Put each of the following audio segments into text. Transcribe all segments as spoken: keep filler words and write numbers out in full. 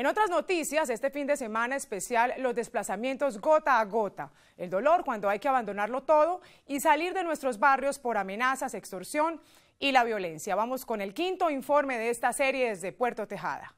En otras noticias, este fin de semana especial, los desplazamientos gota a gota, el dolor cuando hay que abandonarlo todo y salir de nuestros barrios por amenazas, extorsión y la violencia. Vamos con el quinto informe de esta serie desde Puerto Tejada.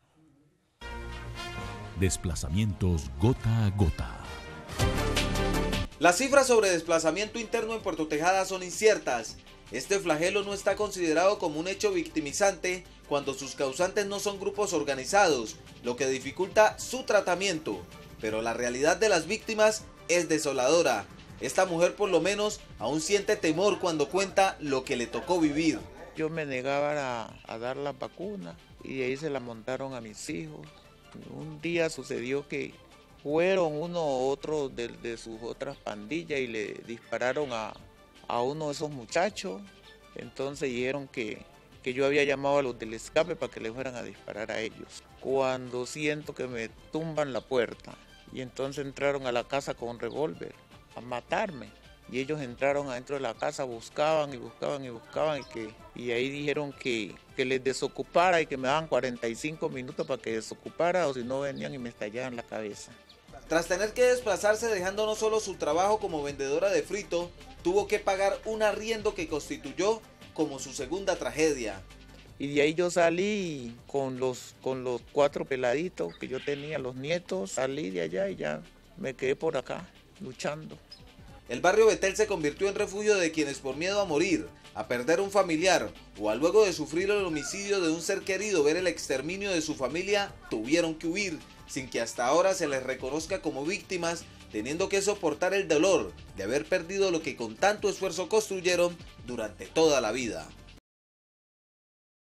Desplazamientos gota a gota. Las cifras sobre desplazamiento interno en Puerto Tejada son inciertas. Este flagelo no está considerado como un hecho victimizante cuando sus causantes no son grupos organizados, lo que dificulta su tratamiento. Pero la realidad de las víctimas es desoladora. Esta mujer por lo menos aún siente temor cuando cuenta lo que le tocó vivir. Yo me negaba a, a dar la vacuna y de ahí se la montaron a mis hijos. Un día sucedió que fueron uno u otro de, de sus otras pandillas y le dispararon a, a uno de esos muchachos. Entonces dijeron que, que yo había llamado a los del escape para que le fueran a disparar a ellos. Cuando siento que me tumban la puerta y entonces entraron a la casa con revólver a matarme. Y ellos entraron adentro de la casa, buscaban y buscaban y buscaban y, que, y ahí dijeron que, que les desocupara y que me daban cuarenta y cinco minutos para que desocupara o si no venían y me estallaban la cabeza. Tras tener que desplazarse dejando no solo su trabajo como vendedora de frito, tuvo que pagar un arriendo que constituyó como su segunda tragedia. Y de ahí yo salí con los, con los cuatro peladitos que yo tenía, los nietos, salí de allá y ya me quedé por acá luchando. El barrio Betel se convirtió en refugio de quienes por miedo a morir, a perder un familiar o a luego de sufrir el homicidio de un ser querido ver el exterminio de su familia, tuvieron que huir, sin que hasta ahora se les reconozca como víctimas, teniendo que soportar el dolor de haber perdido lo que con tanto esfuerzo construyeron durante toda la vida.